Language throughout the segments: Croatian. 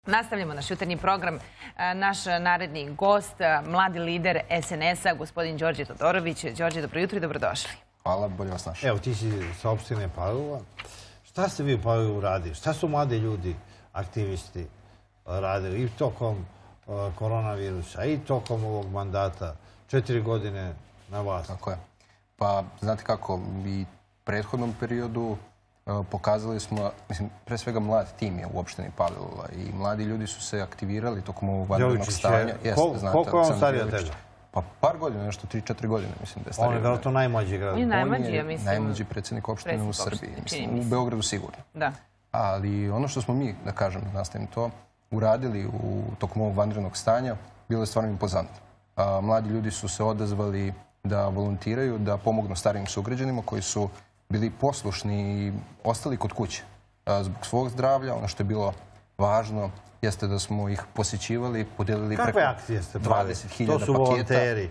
Nastavljamo naš jutarnji program. Naš naredni gost, mladi lider SNS-a, gospodin Đorđe Todorović. Đorđe, dobro jutro i dobrodošli. Hvala, bolje vas našli. Evo, ti si sa opštine Palilula. Šta ste vi u Palilu uradili? Šta su mladi ljudi, aktivisti, radili i tokom koronavirusa i tokom ovog mandata, 4 godine na vlasti? Tako je. Pa, znate kako, i prethodnom periodu pokazali smo, mislim, pre svega mlad tim je u opštini Palilula i mladi ljudi su se aktivirali tokom ovog vanrednog stanja. Koliko je on stariji od tebe? Pa par godina, nešto 3-4 godine, mislim da je stariji. On je vjerojatno najmlađi grad. On je najmlađi, ja mislim. Najmlađi predsjednik opštine u Srbiji, mislim, u Beogradu sigurno. Da. Ali ono što smo mi, da kažem, da nastavim to, uradili tokom ovog vanrednog stanja, bilo je stvarno impozantno. Mladi ljudi su se odazvali da volontiraju, da pomognu starijim sugrađanima koji su bili poslušni i ostali kod kuće zbog svog zdravlja. Ono što je bilo važno jeste da smo ih posjećivali, podelili preko 20.000 paketa. To su volonteri.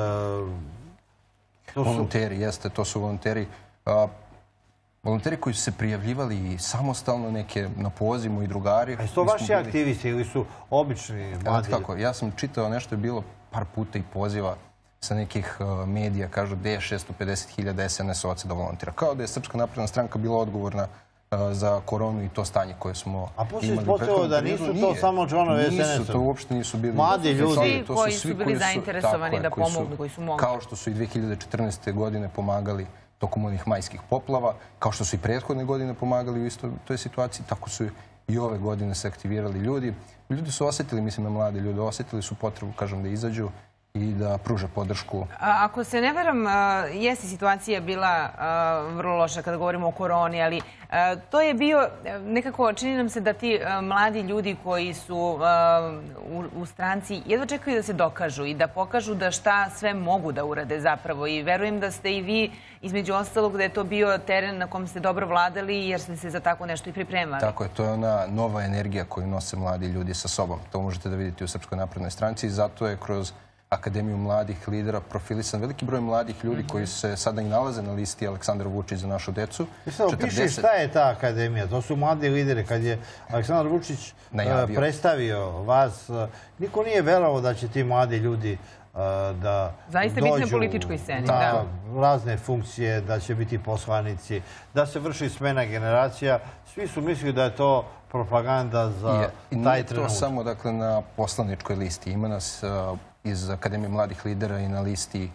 Volonteri, jeste, to su volonteri. Volonteri koji su se prijavljivali samostalno, neke na poziv, moji drugari. A su to vaši aktivisti ili su obični mladi? Tako, ja sam čitao nešto, je bilo par puta i poziva sa nekih medija, kažu gde je 650.000 SNS-ovaca da volontira. Kao da je Srpska napredna stranka bila odgovorna za koronu i to stanje koje smo imali. A poslije ispostavilo da nisu to samo članovi SNS-a? Nisu, to uopšte nisu bili. Mladi ljudi. Svi koji su bili zainteresovani da pomognu, koji su mogli. Kao što su i 2014. godine pomagali tokom onih majskih poplava, kao što su i prethodne godine pomagali u toj situaciji, tako su i ove godine se aktivirali ljudi. Ljudi su osjetili, mislim na mlade ljude, osjetili su potrebu, kažem, da izađu i da pruže podršku. Ako se ne veram, jeste situacija bila vrlo loša kada govorimo o koroni, ali to je bio nekako, čini nam se da ti mladi ljudi koji su u stranci jedva čekaju da se dokažu i da pokažu da šta sve mogu da urade zapravo. I verujem da ste i vi, između ostalog, da je to bio teren na kom ste dobro vladali jer ste se za tako nešto i pripremali. Tako je, to je ona nova energija koju nose mladi ljudi sa sobom. To možete da vidite u Srpskoj naprednoj stranci i zato je kroz Akademiju mladih lidera profilisan veliki broj mladih ljudi koji se sada i nalaze na listi Aleksandar Vučić za našu decu. Opiši šta je ta akademija? To su mladi lideri. Kad je Aleksandar Vučić predstavio vas, niko nije verovao da će ti mladi ljudi da zaista biti na političkoj sceni. Na razne funkcije, da će biti poslanici, da se vrši smena generacija. Svi su mislili da je to propaganda za taj trenutak. Nije to samo na poslaničkoj listi. Ima nas iz Akademije mladih lidera i na listi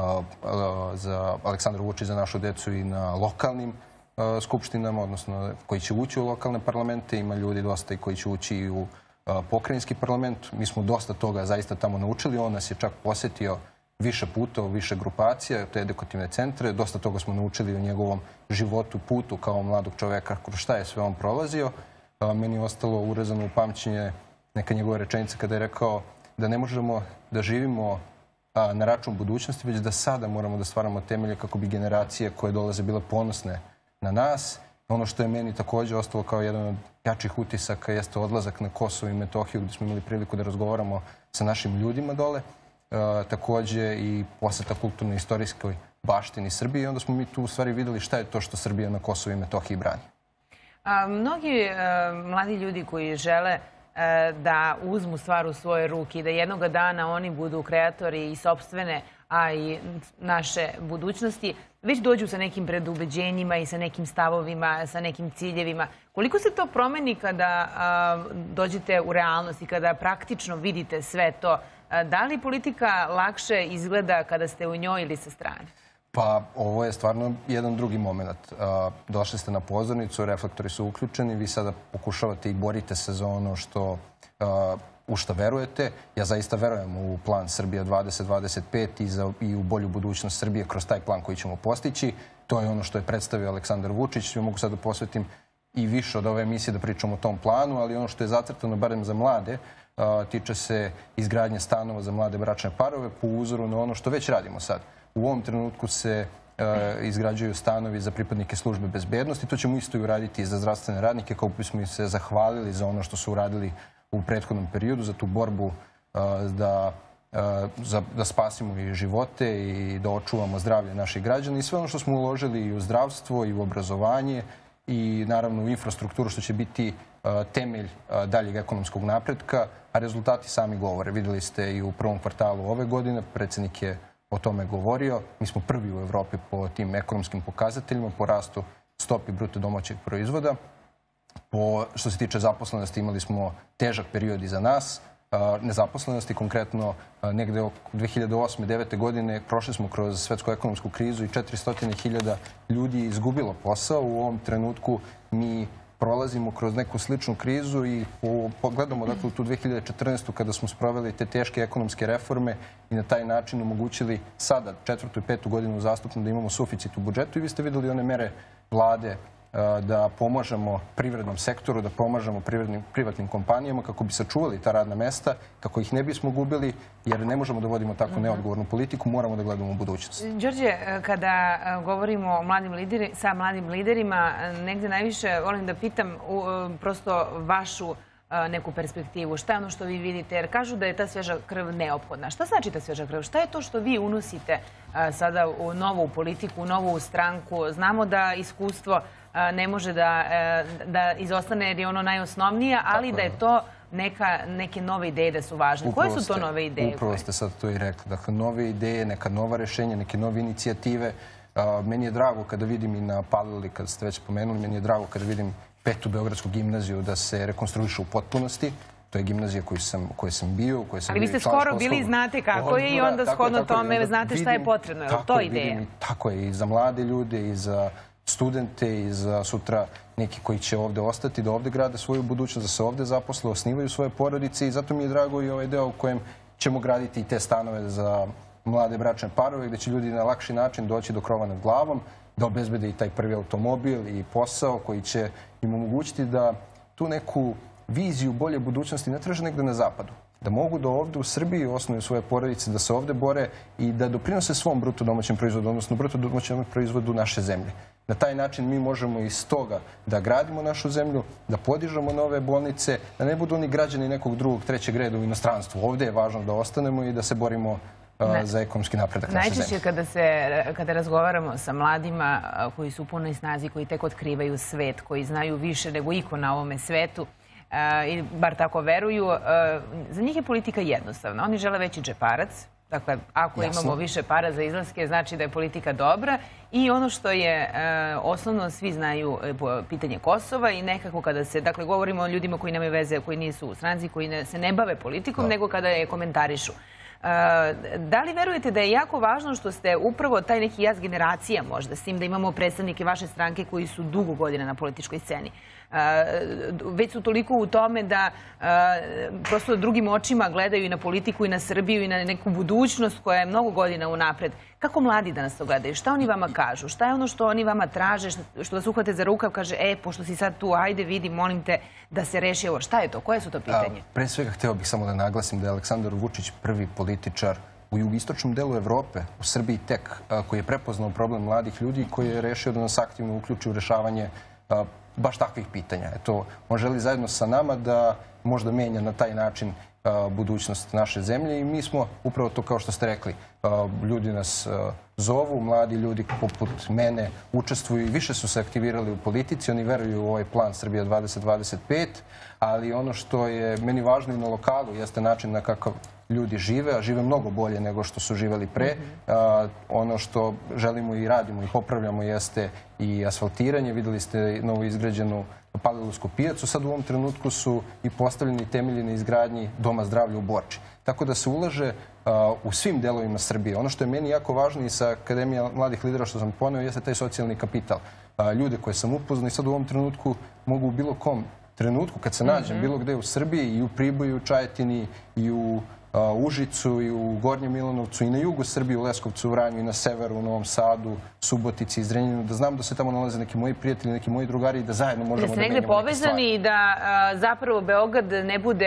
za Aleksandar Vučić za našu decu i na lokalnim skupštinama, odnosno koji će ući u lokalne parlamente. Ima ljudi dosta i koji će ući i u pokrajinski parlament. Mi smo dosta toga zaista tamo naučili. On nas je čak posjetio više puta, više grupacija, te edukativne centre. Dosta toga smo naučili o njegovom životu, putu kao mladog čoveka, kroz šta je sve on prolazio. Meni je ostalo urezano u pamćenje neka njegova rečenica kada je rekao da ne možemo da živimo na račun budućnosti, već da sada moramo da stvaramo temelje kako bi generacije koje dolaze bile ponosne na nas. Ono što je meni također ostalo kao jedan od jačih utisaka jeste odlazak na Kosovo i Metohiju gdje smo imali priliku da razgovaramo sa našim ljudima dole. Također i posjeta kulturno-istorijskoj baštini Srbije i onda smo mi tu u stvari vidjeli šta je to što Srbija na Kosovo i Metohiji brani. Mnogi mladi ljudi koji žele da uzmu stvar u svoje ruke i da jednoga dana oni budu kreatori i sopstvene, a i naše budućnosti, već dođu sa nekim predubeđenjima i sa nekim stavovima, sa nekim ciljevima. Koliko se to promeni kada dođete u realnost i kada praktično vidite sve to? Da li politika lakše izgleda kada ste u njoj ili sa strane? Pa ovo je stvarno jedan drugi moment. Došli ste na pozornicu, reflektori su uključeni, vi sada pokušavate i borite se za ono u što verujete. Ja zaista verujem u plan Srbija 2025 i u bolju budućnost Srbije kroz taj plan koji ćemo postići. To je ono što je predstavio Aleksandar Vučić. Ja mogu sad da posvetim i više od ove emisije da pričam o tom planu, ali ono što je zacrtano, barem za mlade, tiče se izgradnje stanova za mlade bračne parove po uzoru na ono što već radimo sad. U ovom trenutku se izgrađuju stanovi za pripadnike službe bezbednosti. To ćemo isto i uraditi i za zdravstvene radnike, kako bismo im se zahvalili za ono što su uradili u prethodnom periodu, za tu borbu da spasimo i živote i da očuvamo zdravlje naših građana i sve ono što smo uložili i u zdravstvo i u obrazovanje i naravno u infrastrukturu što će biti temelj daljeg ekonomskog napretka, a rezultati sami govore. Videli ste i u prvom kvartalu ove godine, predsjednik je o tome govorio. Mi smo prvi u Evropi po tim ekonomskim pokazateljima, po rastu stopi bruto domaćeg proizvoda. Što se tiče zaposlenosti, imali smo težak period iza nas. Nezaposlenosti, konkretno negde oko 2008-2009. godine prošli smo kroz svetsku ekonomsku krizu i 400.000 ljudi je izgubilo posao. U ovom trenutku mi prolazimo kroz neku sličnu krizu i pogledamo dakle, u tu 2014. kada smo sproveli te teške ekonomske reforme i na taj način omogućili sada, 4. i 5. godinu uzastopno da imamo suficit u budžetu. I vi ste videli one mere vlade da pomažemo privrednom sektoru, da pomažemo privatnim kompanijama kako bi sačuvali ta radna mesta, kako ih ne bismo gubili, jer ne možemo da vodimo tako neodgovornu politiku, moramo da gledamo u budućnost. Đorđe, kada govorimo o sa mladim liderima, negde najviše volim da pitam prosto vašu neku perspektivu. Šta je ono što vi vidite? Jer kažu da je ta svježa krv neophodna. Šta znači ta svježa krv? Šta je to što vi unosite sada u novu politiku, u novu stranku? Znamo da iskustvo ne može da izostane jer je ono najosnovnije, ali da je to neke nove ideje da su važne. Koje su to nove ideje? Upravo ste sad to i rekli. Dakle, nove ideje, neka nova rešenja, neke nove inicijative. Meni je drago kada vidim i na Paliluli, kada ste već spomenuli, meni je drago kada vidim 5. Beogradsku gimnaziju da se rekonstruiše u potpunosti. To je gimnazija koju sam bio. Ali vi ste skoro bili i znate kako je i onda shodno tome znate šta je potrebno. Je li to ideja? Tako je, i za mlade ljude, i za studente, i za sutra neki koji će ovde ostati, da ovde grade svoju budućnost, da se ovde zaposle, osnivaju svoje porodice i zato mi je drago i ovaj deo u kojem ćemo graditi i te stanove za mlade bračne parove, gde će ljudi na lakši način doći do krova nad glavom, da obezbede i taj prvi automobil i posao koji će im omogućiti da tu neku viziju bolje budućnosti ne traže negde na zapadu. Da mogu da ovde u Srbiji osnuju svoje porodice, da se ovde bore i da doprinose svom bruto domaćem proizvodu, odnosno bruto domaćem proizvodu naše zemlje. Na taj način mi možemo iz toga da gradimo našu zemlju, da podižemo nove bolnice, da ne budu oni građani nekog drugog, trećeg reda u inostranstvu. Ovde je važno da ostanemo i da se borimo za ekonomski napredak naše zemlje. Najčešće kada razgovaramo sa mladima koji su u punoj snazi, koji tek otkrivaju svet, koji znaju više nego iko na ovome svetu, i bar tako veruju, za njih je politika jednostavna. Oni žele veći džeparac. Dakle, ako imamo više para za izlaske, znači da je politika dobra. I ono što je osnovno, svi znaju pitanje Kosova i nekako kada se, dakle, govorimo o ljudima koji nemaju veze, koji nisu u stranci, koji se ne bave politikom, nego kada je komentarišu. Da li verujete da je jako važno što ste upravo taj neki jaz generacija možda, s tim da imamo predstavnike vaše stranke koji su dugo godina na političkoj sceni? Već su toliko u tome da prosto drugim očima gledaju i na politiku i na Srbiju i na neku budućnost koja je mnogo godina unapred. Kako mladi danas to gledaju? Šta oni vama kažu? Šta je ono što oni vama traže, što vas uhvate za rukav, kaže, pošto si sad tu, ajde vidi, molim te da se reši ovo. Šta je to? Koje su to pitanje? Pre svega hteo bih samo da naglasim da je Aleksandar Vučić prvi političar u jugoistočnom delu Evrope, u Srbiji tek, koji je prepoznao problem mladih ljudi i koji je rešio da nas aktivno uključi u rešavanje baš takvih pitanja. Eto, on želi zajedno sa nama da možda menja na taj način budućnost naše zemlje i mi smo, upravo to kao što ste rekli, ljudi nas zovu, mladi ljudi poput mene učestvuju i više su se aktivirali u politici, oni veruju u ovaj plan Srbija 2025, ali ono što je meni važno i na lokalu jeste način na kakav ljudi žive, a žive mnogo bolje nego što su živeli pre. Ono što želimo i radimo i popravljamo jeste i asfaltiranje. Videli ste novo izgrađenu Palilulsku pijacu. Sad u ovom trenutku su i postavljeni temelji na izgradnji Doma zdravlja u Borči. Tako da se ulaže u svim delovima Srbije. Ono što je meni jako važno i sa Akademija mladih lidera što sam poneo jeste taj socijalni kapital. Ljude koje sam upoznao i sad u ovom trenutku mogu u bilo kom trenutku kad se nađem bilo gde u Srbiji i u Priboju, i u Čajetini, i u Užicu, i u Gornjem Milanovcu, i na jugu Srbije, u Leskovcu, u Vranju, i na severu, u Novom Sadu, Subotici, i Zrenjaninu, da znam da se tamo nalaze neki moji prijatelji, neki moji drugari i da zajedno možemo da menjamo neke stvari. Da ste negde povezani i da zapravo Beograd ne bude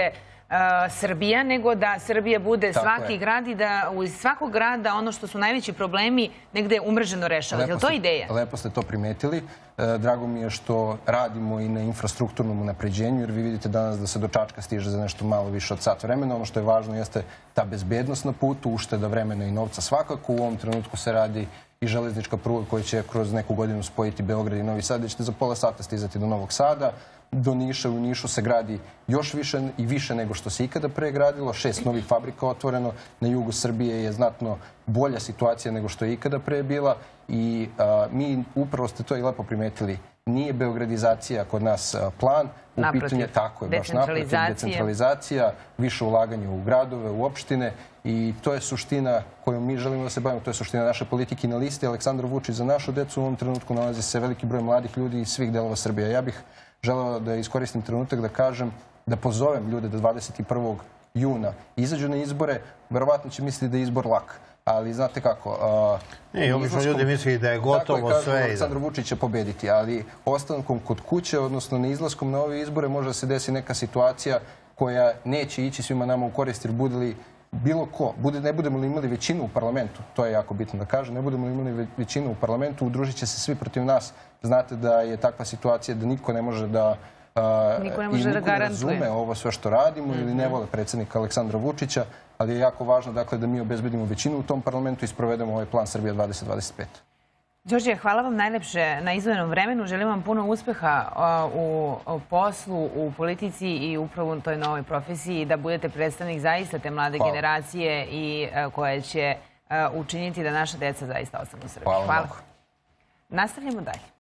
Srbija, nego da Srbija bude Tako svaki je. grad i da iz svakog grada ono što su najveći problemi negde umreženo rešavati. Je li to ideja? Lepo ste to primetili. Drago mi je što radimo i na infrastrukturnom unapređenju, jer vi vidite danas da se do Čačka stiže za nešto malo više od sat vremena. Ono što je važno jeste ta bezbednost na putu, ušteda vremena i novca svakako. U ovom trenutku se radi i železnička pruga koja će kroz neku godinu spojiti Beograd i Novi Sad, gde ćete za pola sata stizati do Novog Sada. Do Niša, u Nišu se gradi još više i više nego što se ikada pre gradilo. 6 novih fabrika otvoreno. Na jugu Srbije je znatno bolja situacija nego što je ikada pre bila. I mi, upravo ste to i lepo primetili, nije beogradizacija kod nas plan. U pitanju je tako je, baš naprotiv, decentralizacija, više ulaganja u gradove, u opštine. I to je suština kojom mi želimo da se bavimo. To je suština naše politike. Na listi Aleksandar Vučić za našu decu u ovom trenutku nalazi se veliki broj mladih ljudi iz svih delova Srbije. Ja bih želeo da iskoristim trenutak da kažem, da pozovem ljude da 21. juna izađu na izbore. Verovatno će misliti da je izbor lak. Ali znate kako... Obično ljudi misli da je gotovo sve. Tako je, Aleksandar Vučić će pobediti. Ali ostankom kod kuće, odnosno na izlaskom na ove izbore, može da se desi neka situacija koja neće ići svima nama u korist, jer bude li bilo ko, ne budemo li imali većinu u parlamentu, to je jako bitno da kažem, ne budemo li imali većinu u parlamentu, udružit će se svi protiv nas. Znate da je takva situacija da niko ne može da niko ne razume ovo sve što radimo ili ne vole predsjednika Aleksandra Vučića, ali je jako važno dakle da mi obezbedimo većinu u tom parlamentu i sprovedemo ovaj plan Srbija 2025. Đorđe, hvala vam najlepše na izdvojenom vremenu. Želim vam puno uspeha u poslu, u politici i upravo u toj novoj profesiji, da budete predstavnik zaista te mlade generacije i koja će učiniti da naša deca zaista ostanu u Srbiji. Hvala. Nastavljamo dalje.